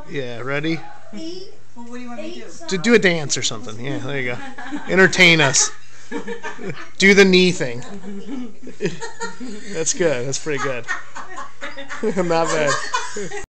Yeah, ready? Well, what do you want me to do? Do a dance or something. Yeah, there you go. Entertain us. Do the knee thing. That's good. That's pretty good. Not bad.